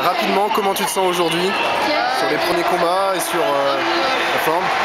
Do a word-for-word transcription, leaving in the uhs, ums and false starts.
rapidement, comment tu te sens aujourd'hui sur les premiers combats et sur euh, la forme?